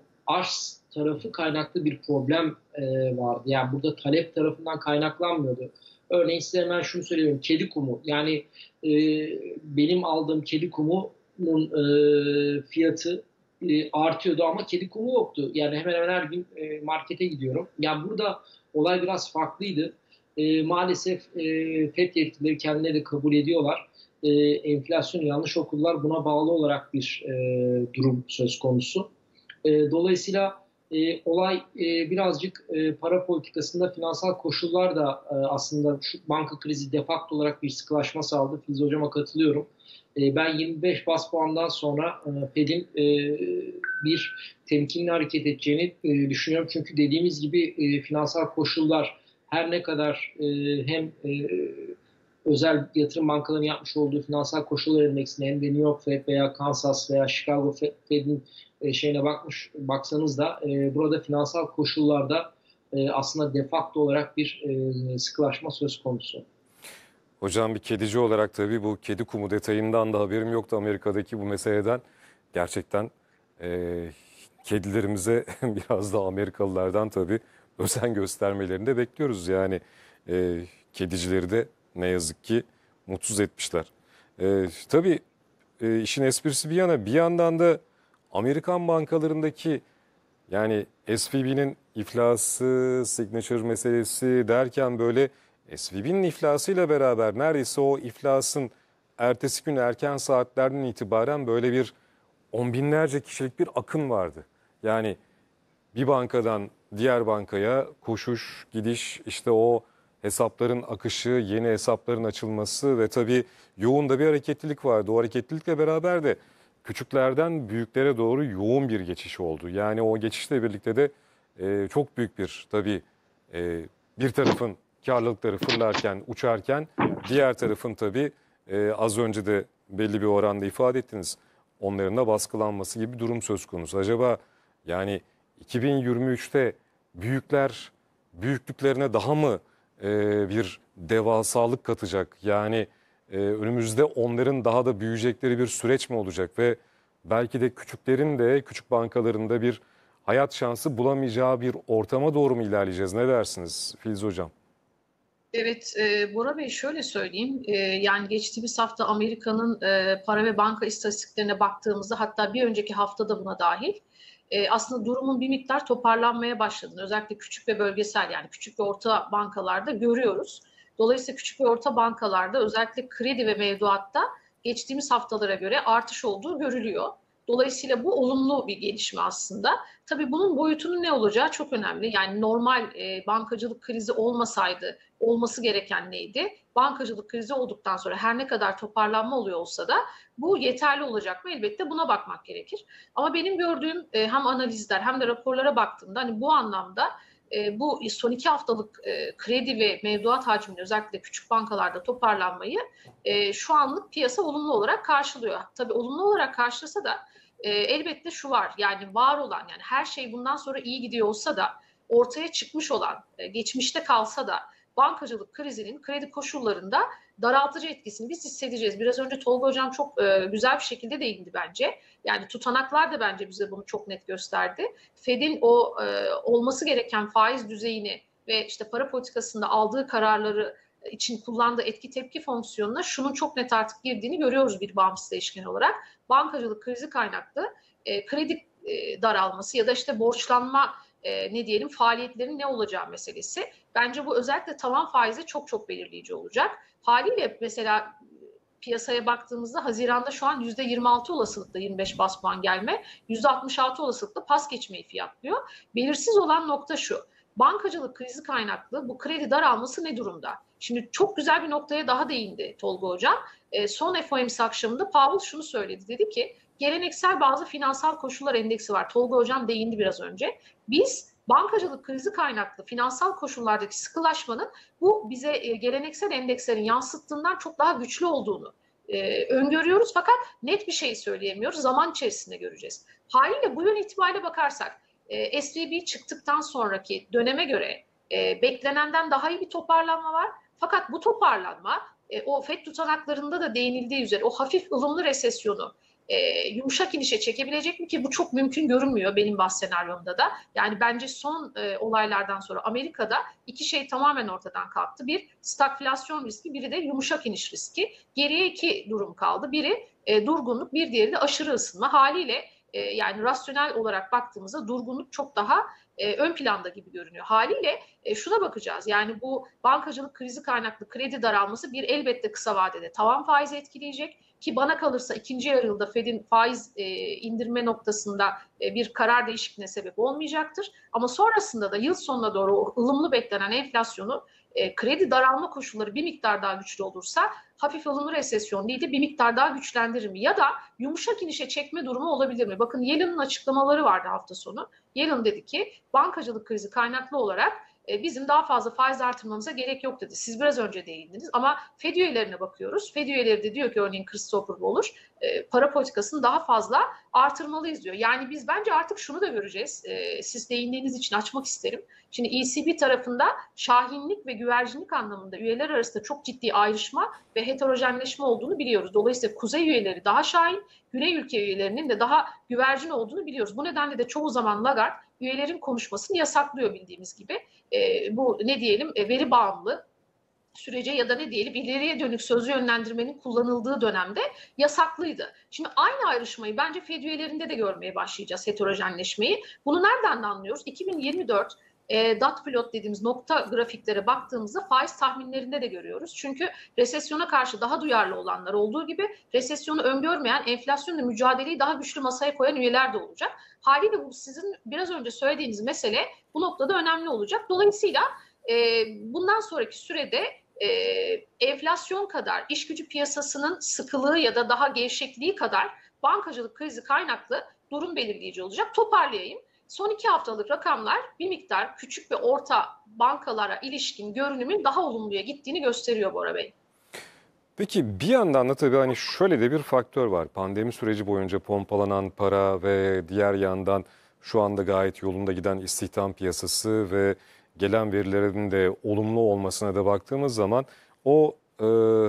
arz tarafı kaynaklı bir problem e, vardı. Yani burada talep tarafından kaynaklanmıyordu. Örneğin size hemen şunu söylüyorum. Kedi kumu. Yani e, benim aldığım kedi kumunun e, fiyatı e, artıyordu ama kedi kumu yoktu. Yani hemen hemen her gün e, markete gidiyorum. Yani burada olay biraz farklıydı. E, maalesef e, Fed yetkilileri kendileri de kabul ediyorlar. E, enflasyonu yanlış okullar buna bağlı olarak bir e, durum söz konusu. E, dolayısıyla e, olay e, birazcık e, para politikasında finansal koşullar da e, aslında şu banka krizi de facto olarak bir sıkılaşma sağladı. Filiz Hocam'a katılıyorum. E, ben yirmi beş bas puandan sonra e, Fed'in e, bir temkinli hareket edeceğini e, düşünüyorum. Çünkü dediğimiz gibi e, finansal koşullar her ne kadar e, hem e, özel yatırım bankalarının yapmış olduğu finansal koşullar endeksine hem de New York Fed veya Kansas veya Chicago Fed'in e, şeyine bakmış baksanız da e, burada finansal koşullarda e, aslında de facto olarak bir e, sıkılaşma söz konusu. Hocam bir kedici olarak tabii bu kedi kumu detayından da haberim yoktu Amerika'daki bu meseleden. Gerçekten e, kedilerimize biraz da Amerikalılardan tabii özen göstermelerini de bekliyoruz. Yani e, kedicileri de ne yazık ki mutsuz etmişler. E, tabii e, işin esprisi bir yana bir yandan da Amerikan bankalarındaki yani S V B'nin iflası, signature meselesi derken böyle S V B'nin iflasıyla beraber neredeyse o iflasın ertesi gün erken saatlerden itibaren böyle bir on binlerce kişilik bir akın vardı. Yani bir bankadan diğer bankaya koşuş, gidiş, işte o hesapların akışı, yeni hesapların açılması ve tabii yoğun da bir hareketlilik vardı. O hareketlilikle beraber de küçüklerden büyüklere doğru yoğun bir geçiş oldu. Yani o geçişle birlikte de e, çok büyük bir tabii e, bir tarafın karlılıkları fırlarken, uçarken diğer tarafın tabii e, az önce de belli bir oranda ifade ettiniz. Onların da baskılanması gibi bir durum söz konusu. Acaba yani iki bin yirmi üçte büyükler büyüklüklerine daha mı e, bir devasalık katacak? Yani e, önümüzde onların daha da büyüyecekleri bir süreç mi olacak? Ve belki de küçüklerin de küçük bankalarında bir hayat şansı bulamayacağı bir ortama doğru mu ilerleyeceğiz? Ne dersiniz Filiz Hocam? Evet, e, Bora Bey şöyle söyleyeyim, e, yani geçtiğimiz hafta Amerika'nın e, para ve banka istatistiklerine baktığımızda hatta bir önceki hafta da buna dahil e, aslında durumun bir miktar toparlanmaya başladığını özellikle küçük ve bölgesel yani küçük ve orta bankalarda görüyoruz. Dolayısıyla küçük ve orta bankalarda özellikle kredi ve mevduatta geçtiğimiz haftalara göre artış olduğu görülüyor. Dolayısıyla bu olumlu bir gelişme aslında. Tabii bunun boyutunun ne olacağı çok önemli. Yani normal e, bankacılık krizi olmasaydı olması gereken neydi? Bankacılık krizi olduktan sonra her ne kadar toparlanma oluyor olsa da bu yeterli olacak mı? Elbette buna bakmak gerekir. Ama benim gördüğüm e, hem analizler hem de raporlara baktığımda hani bu anlamda e, bu son iki haftalık e, kredi ve mevduat hacmini özellikle küçük bankalarda toparlanmayı e, şu anlık piyasa olumlu olarak karşılıyor. Tabii olumlu olarak karşılasa da e, elbette şu var yani var olan yani her şey bundan sonra iyi gidiyor olsa da ortaya çıkmış olan e, geçmişte kalsa da bankacılık krizinin kredi koşullarında daraltıcı etkisini biz hissedeceğiz. Biraz önce Tolga Hocam çok e, güzel bir şekilde değindi bence. Yani tutanaklar da bence bize bunu çok net gösterdi. Fed'in o e, olması gereken faiz düzeyini ve işte para politikasında aldığı kararları için kullandığı etki tepki fonksiyonuna şunun çok net artık girdiğini görüyoruz bir bağımsız değişken olarak. Bankacılık krizi kaynaklı e, kredi e, daralması ya da işte borçlanma e, ne diyelim faaliyetlerin ne olacağı meselesi. Bence bu özellikle tavan faizi çok çok belirleyici olacak. Haliyle mesela piyasaya baktığımızda Haziran'da şu an yüzde yirmi altı olasılıkla yirmi beş bas puan gelme, yüzde altmış altı olasılıkla pas geçmeyi fiyatlıyor. Belirsiz olan nokta şu. bankacılık krizi kaynaklı bu kredi daralması ne durumda? Şimdi çok güzel bir noktaya daha değindi Tolga Hocam. E, son F O M C akşamında Powell şunu söyledi. Dedi ki geleneksel bazı finansal koşullar endeksi var. Tolga Hocam değindi biraz önce. Biz bankacılık krizi kaynaklı finansal koşullardaki sıkılaşmanın bu bize e, geleneksel endekslerin yansıttığından çok daha güçlü olduğunu e, öngörüyoruz. Fakat net bir şey söyleyemiyoruz. Zaman içerisinde göreceğiz. Haliyle bu yön itibariyle bakarsak e, S V B çıktıktan sonraki döneme göre e, beklenenden daha iyi bir toparlanma var. Fakat bu toparlanma e, o F E D tutanaklarında da değinildiği üzere o hafif ılımlı resesyonu e, yumuşak inişe çekebilecek mi ki bu çok mümkün görünmüyor benim bahs senaryomda da. Yani bence son e, olaylardan sonra Amerika'da iki şey tamamen ortadan kalktı. Bir stagflasyon riski, biri de yumuşak iniş riski. Geriye iki durum kaldı. Biri e, durgunluk, bir diğeri de aşırı ısınma. Haliyle e, yani rasyonel olarak baktığımızda durgunluk çok daha e, ön planda gibi görünüyor. Haliyle e, şuna bakacağız. Yani bu bankacılık krizi kaynaklı kredi daralması bir elbette kısa vadede tavan faizi etkileyecek. Ki bana kalırsa ikinci yarı yılda Fed'in faiz e, indirme noktasında e, bir karar değişikliğine sebep olmayacaktır. Ama sonrasında da yıl sonuna doğru o ılımlı beklenen enflasyonu e, kredi daralma koşulları bir miktar daha güçlü olursa hafif ılımlı resesyon değil de bir miktar daha güçlendirir mi? Ya da yumuşak inişe çekme durumu olabilir mi? Bakın Yellen'ın açıklamaları vardı hafta sonu. Yellen dedi ki bankacılık krizi kaynaklı olarak bizim daha fazla faiz artırmamıza gerek yok dedi. Siz biraz önce değindiniz ama Fed üyelerine bakıyoruz. Fed üyeleri de diyor ki örneğin Christopher Waller para politikasını daha fazla artırmalıyız diyor. Yani biz bence artık şunu da göreceğiz. Siz değindiğiniz için açmak isterim. Şimdi E C B tarafında şahinlik ve güvercinlik anlamında üyeler arasında çok ciddi ayrışma ve heterojenleşme olduğunu biliyoruz. Dolayısıyla kuzey üyeleri daha şahin, güney ülke üyelerinin de daha güvercin olduğunu biliyoruz. Bu nedenle de çoğu zaman Lagarde üyelerin konuşmasını yasaklıyor bildiğimiz gibi. E, bu ne diyelim e, veri bağımlı sürece ya da ne diyelim ileriye dönük sözlü yönlendirmenin kullanıldığı dönemde yasaklıydı. Şimdi aynı ayrışmayı bence Fed üyelerinde de görmeye başlayacağız, heterojenleşmeyi. Bunu nereden anlıyoruz? iki bin yirmi dört e, dot plot dediğimiz nokta grafiklere baktığımızda faiz tahminlerinde de görüyoruz. Çünkü resesyona karşı daha duyarlı olanlar olduğu gibi resesyonu öngörmeyen, enflasyonla mücadeleyi daha güçlü masaya koyan üyeler de olacak. Haliyle bu sizin biraz önce söylediğiniz mesele bu noktada önemli olacak. Dolayısıyla e, bundan sonraki sürede e, enflasyon kadar, iş gücü piyasasının sıkılığı ya da daha gevşekliği kadar bankacılık krizi kaynaklı durum belirleyici olacak. Toparlayayım. Son iki haftalık rakamlar bir miktar küçük ve orta bankalara ilişkin görünümün daha olumluya gittiğini gösteriyor Bora Bey. Peki bir yandan da tabii hani şöyle de bir faktör var. Pandemi süreci boyunca pompalanan para ve diğer yandan şu anda gayet yolunda giden istihdam piyasası ve gelen verilerin de olumlu olmasına da baktığımız zaman o e,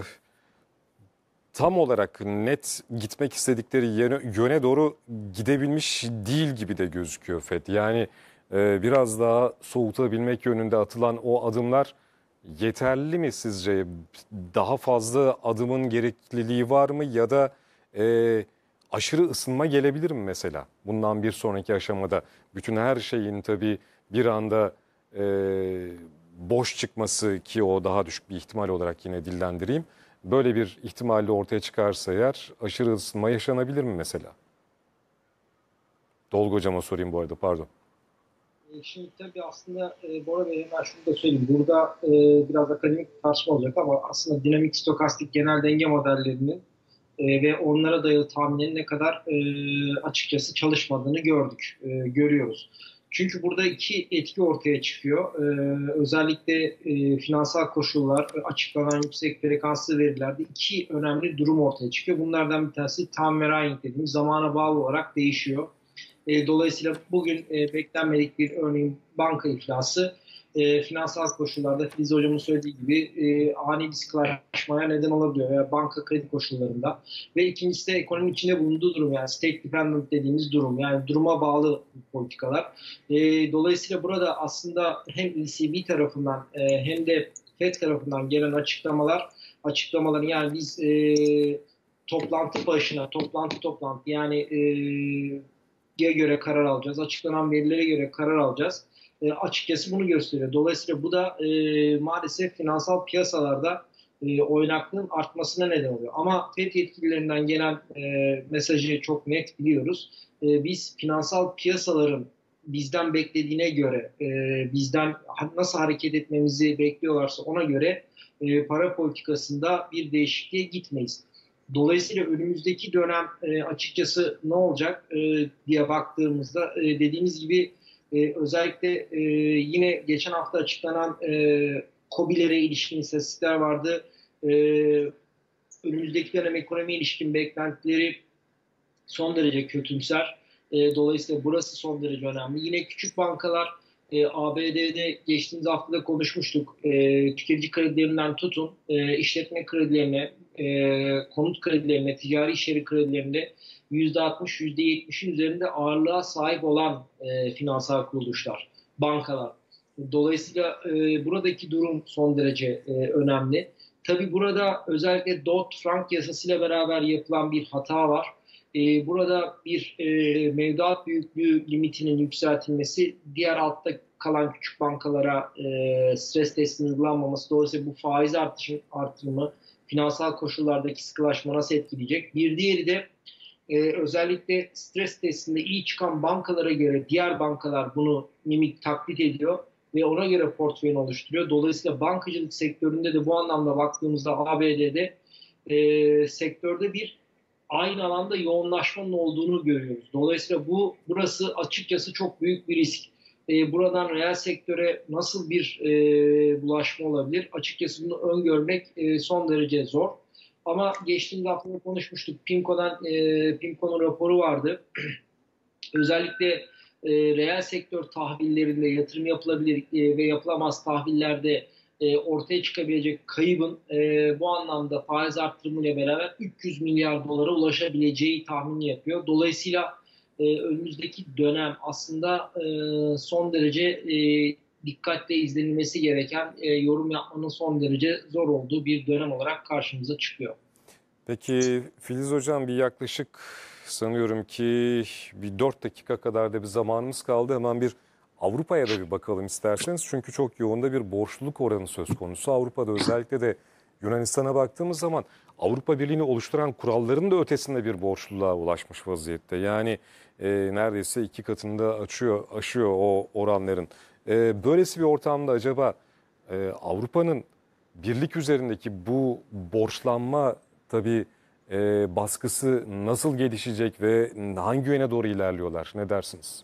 tam olarak net gitmek istedikleri yöne, yöne doğru gidebilmiş değil gibi de gözüküyor F E D. Yani e, biraz daha soğutabilmek yönünde atılan o adımlar yeterli mi sizce? Daha fazla adımın gerekliliği var mı ya da e, aşırı ısınma gelebilir mi mesela? Bundan bir sonraki aşamada bütün her şeyin tabii bir anda e, boş çıkması, ki o daha düşük bir ihtimal olarak yine dillendireyim. Böyle bir ihtimalle ortaya çıkarsa eğer aşırı ısınma yaşanabilir mi mesela? Tolga Hocam'a sorayım bu arada, pardon. Şimdi tabii aslında e, Bora Bey hemen şunu da söyleyeyim. Burada e, biraz akademik tartışma olacak ama aslında dinamik stokastik genel denge modellerinin e, ve onlara dayalı tahminlerin ne kadar e, açıkçası çalışmadığını gördük, e, görüyoruz. Çünkü burada iki etki ortaya çıkıyor. Ee, özellikle e, finansal koşullar, açıklanan yüksek frekanslı verilerde iki önemli durum ortaya çıkıyor. Bunlardan bir tanesi time varying dediğimiz zamana bağlı olarak değişiyor. E, dolayısıyla bugün e, beklenmedik bir örneğin banka iflası e, finansal koşullarda Filiz Hocam'ın söylediği gibi e, ani bir sıkılaşmaya neden olabiliyor veya banka kredi koşullarında. Ve ikincisi de ekonominin içinde bulunduğu durum, yani state dependent dediğimiz durum, yani duruma bağlı politikalar. E, dolayısıyla burada aslında hem E C B tarafından e, hem de Fed tarafından gelen açıklamalar, açıklamaların yani biz e, toplantı başına, toplantı toplantı yani e, göre karar alacağız, açıklanan verilere göre karar alacağız. E, açıkçası bunu gösteriyor. Dolayısıyla bu da e, maalesef finansal piyasalarda e, oynaklığın artmasına neden oluyor. Ama Fed yetkililerinden gelen e, mesajı çok net biliyoruz. E, biz finansal piyasaların bizden beklediğine göre, e, bizden nasıl hareket etmemizi bekliyorlarsa ona göre e, para politikasında bir değişikliğe gitmeyiz. Dolayısıyla önümüzdeki dönem e, açıkçası ne olacak e, diye baktığımızda e, dediğimiz gibi e, özellikle e, yine geçen hafta açıklanan e, KOBİ'lere ilişkin istatistikler vardı. E, önümüzdeki dönem ekonomiye ilişkin beklentileri son derece kötümser. E, dolayısıyla burası son derece önemli. Yine küçük bankalar e, A B D'de geçtiğimiz haftada konuşmuştuk. E, tüketici kredilerinden tutun, e, işletme kredilerine, e, konut kredilerine, ticari iş yeri kredilerinde yüzde altmış yüzde yetmişin üzerinde ağırlığa sahip olan e, finansal kuruluşlar, bankalar. Dolayısıyla e, buradaki durum son derece e, önemli. Tabii burada özellikle Dodd-Frank yasasıyla beraber yapılan bir hata var. Ee, burada bir e, mevduat büyüklüğü limitinin yükseltilmesi, diğer altta kalan küçük bankalara e, stres testinin uygulanmaması, dolayısıyla bu faiz artışı, artırımı finansal koşullardaki sıkılaşma nasıl etkileyecek? Bir diğeri de e, özellikle stres testinde iyi çıkan bankalara göre diğer bankalar bunu mimik taklit ediyor ve ona göre portföyünü oluşturuyor. Dolayısıyla bankacılık sektöründe de bu anlamda baktığımızda A B D'de e, sektörde bir aynı alanda yoğunlaşmanın olduğunu görüyoruz. Dolayısıyla bu burası açıkçası çok büyük bir risk. E, buradan reel sektöre nasıl bir e, bulaşma olabilir? Açıkçası bunu öngörmek e, son derece zor. Ama geçtiğimiz hafta konuşmuştuk. PIMCO'dan e, PIMCO'nun raporu vardı. Özellikle e, reel sektör tahvillerinde yatırım yapılabilir e, ve yapılamaz tahvillerde E, ortaya çıkabilecek kaybın e, bu anlamda faiz arttırımıyla beraber üç yüz milyar dolara ulaşabileceği tahmini yapıyor. Dolayısıyla e, önümüzdeki dönem aslında e, son derece e, dikkatle izlenilmesi gereken, e, yorum yapmanın son derece zor olduğu bir dönem olarak karşımıza çıkıyor. Peki Filiz Hocam, bir yaklaşık sanıyorum ki bir dört dakika kadar da bir zamanımız kaldı. Hemen bir Avrupa'ya da bir bakalım isterseniz. Çünkü çok yoğunda bir borçluluk oranı söz konusu. Avrupa'da özellikle de Yunanistan'a baktığımız zaman Avrupa Birliği'ni oluşturan kuralların da ötesinde bir borçluluğa ulaşmış vaziyette. Yani e, neredeyse iki katında açıyor, aşıyor o oranların. E, böylesi bir ortamda acaba e, Avrupa'nın birlik üzerindeki bu borçlanma tabii e, baskısı nasıl gelişecek ve hangi yöne doğru ilerliyorlar? Ne dersiniz?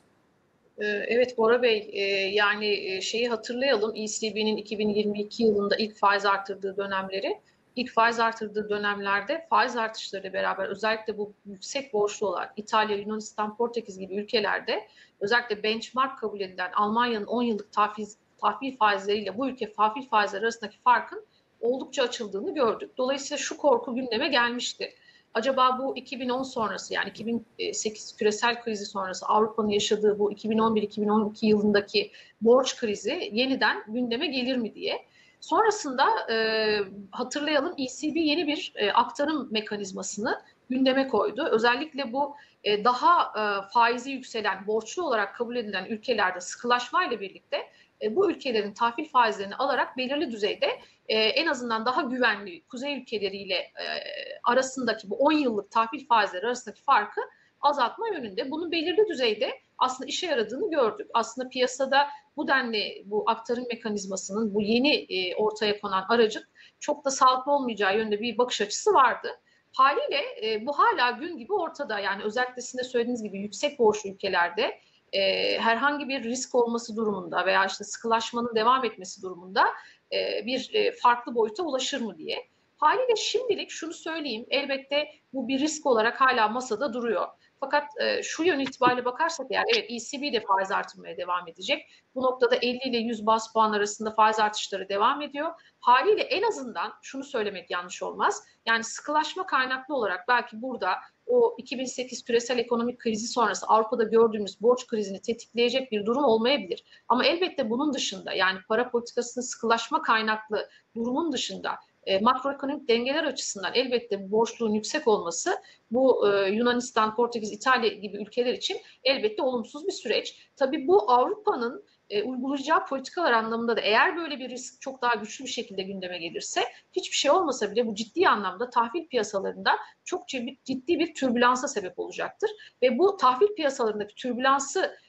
Evet Bora Bey, yani şeyi hatırlayalım, E C B'nin iki bin yirmi iki yılında ilk faiz artırdığı dönemleri, ilk faiz artırdığı dönemlerde faiz artışlarıyla beraber özellikle bu yüksek borçlu olan İtalya, Yunanistan, Portekiz gibi ülkelerde özellikle benchmark kabul edilen Almanya'nın on yıllık tahvil, tahvil faizleriyle bu ülke tahvil faizleri arasındaki farkın oldukça açıldığını gördük. Dolayısıyla şu korku gündeme gelmişti. Acaba bu iki bin on sonrası, yani iki bin sekiz küresel krizi sonrası Avrupa'nın yaşadığı bu iki bin on bir iki bin on iki yılındaki borç krizi yeniden gündeme gelir mi diye. Sonrasında e, hatırlayalım, E C B yeni bir e, aktarım mekanizmasını gündeme koydu. Özellikle bu e, daha e, faizi yükselen, borçlu olarak kabul edilen ülkelerde sıkılaşmayla birlikte e, bu ülkelerin tahvil faizlerini alarak belirli düzeyde e, en azından daha güvenli kuzey ülkeleriyle e, arasındaki bu on yıllık tahvil faizleri arasındaki farkı azaltma yönünde. Bunun belirli düzeyde aslında işe yaradığını gördük. Aslında piyasada bu denli bu aktarım mekanizmasının, bu yeni e, ortaya konan aracın çok da sağlıklı olmayacağı yönünde bir bakış açısı vardı. Haliyle e, bu hala gün gibi ortada. Yani özellikle sizin de söylediğiniz gibi yüksek borçlu ülkelerde e, herhangi bir risk olması durumunda veya işte sıkılaşmanın devam etmesi durumunda e, bir e, farklı boyuta ulaşır mı diye. Haliyle şimdilik şunu söyleyeyim, elbette bu bir risk olarak hala masada duruyor. Fakat e, şu yön itibariyle bakarsak eğer, evet E C B de faiz artırmaya devam edecek. Bu noktada elli ile yüz bas puan arasında faiz artışları devam ediyor. Haliyle en azından şunu söylemek yanlış olmaz. Yani sıkılaşma kaynaklı olarak belki burada o iki bin sekiz küresel ekonomik krizi sonrası Avrupa'da gördüğümüz borç krizini tetikleyecek bir durum olmayabilir. Ama elbette bunun dışında, yani para politikasının sıkılaşma kaynaklı durumun dışında E, makroekonomik dengeler açısından elbette borçluğun yüksek olması bu e, Yunanistan, Portekiz, İtalya gibi ülkeler için elbette olumsuz bir süreç. Tabii bu Avrupa'nın e, uygulayacağı politikalar anlamında da eğer böyle bir risk çok daha güçlü bir şekilde gündeme gelirse, hiçbir şey olmasa bile bu ciddi anlamda tahvil piyasalarında çok ciddi bir türbülansa sebep olacaktır. Ve bu tahvil piyasalarındaki türbülansı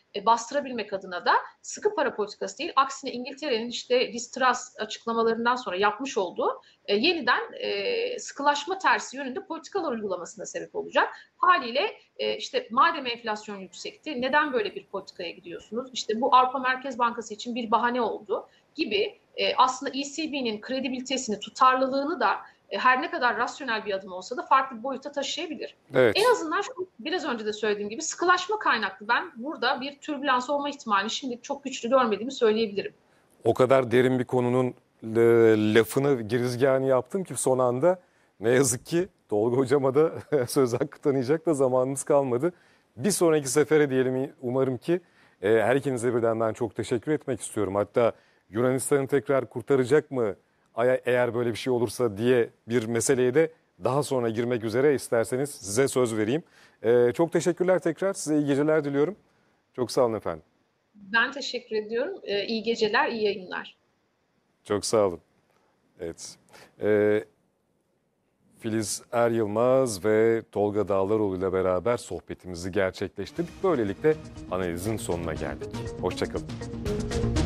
e, bastırabilmek adına da sıkı para politikası değil, aksine İngiltere'nin işte Liz Truss açıklamalarından sonra yapmış olduğu e, yeniden e, sıkılaşma tersi yönünde politikalar uygulamasına sebep olacak. Haliyle e, işte madem enflasyon yüksekti, neden böyle bir politikaya gidiyorsunuz? İşte bu Avrupa Merkez Bankası için bir bahane oldu gibi e, aslında E C B'nin kredibilitesini, tutarlılığını da e, her ne kadar rasyonel bir adım olsa da farklı bir boyuta taşıyabilir. Evet. En azından şu, biraz önce de söylediğim gibi sıkılaşma kaynaklı ben burada bir türbülans olma ihtimalini şimdi çok güçlü görmediğimi söyleyebilirim. O kadar derin bir konunun e, lafını, girizgahını yaptım ki son anda ne yazık ki Tolga Hocam'a da söz hakkı tanıyacak da zamanımız kalmadı. Bir sonraki sefere diyelim, umarım ki e, her ikinize birden ben çok teşekkür etmek istiyorum. Hatta Yunanistan'ı tekrar kurtaracak mı eğer böyle bir şey olursa diye bir meseleye de daha sonra girmek üzere, isterseniz size söz vereyim. E, çok teşekkürler tekrar, size iyi geceler diliyorum. Çok sağ olun efendim. Ben teşekkür ediyorum. Ee, iyi geceler, iyi yayınlar. Çok sağ olun. Evet. Ee, Filiz Er Yılmaz ve Tolga Dağlaroğlu ile beraber sohbetimizi gerçekleştirdik. Böylelikle analizin sonuna geldik. Hoşça kalın.